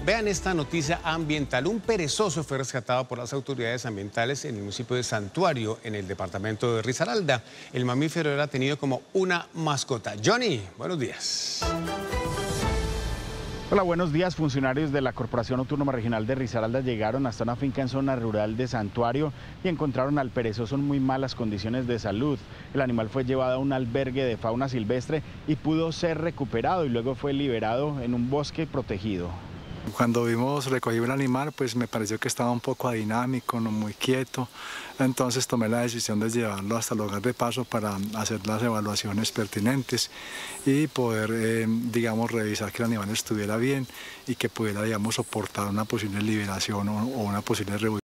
Vean esta noticia ambiental. Un perezoso fue rescatado por las autoridades ambientales en el municipio de Santuario, en el departamento de Risaralda. El mamífero era tenido como una mascota. Johnny, buenos días. Hola, buenos días. Funcionarios de la Corporación Autónoma Regional de Risaralda llegaron hasta una finca en zona rural de Santuario y encontraron al perezoso en muy malas condiciones de salud. El animal fue llevado a un albergue de fauna silvestre y pudo ser recuperado y luego fue liberado en un bosque protegido. Cuando recogimos el animal, pues me pareció que estaba un poco adinámico, no muy quieto. Entonces tomé la decisión de llevarlo hasta el hogar de paso para hacer las evaluaciones pertinentes y poder, digamos, revisar que el animal estuviera bien y que pudiera, digamos, soportar una posible liberación o una posible reubicación.